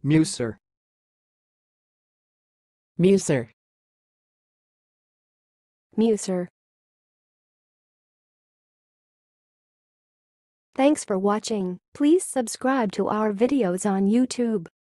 musar, musar, musar. Thanks for watching. Please subscribe to our videos on YouTube.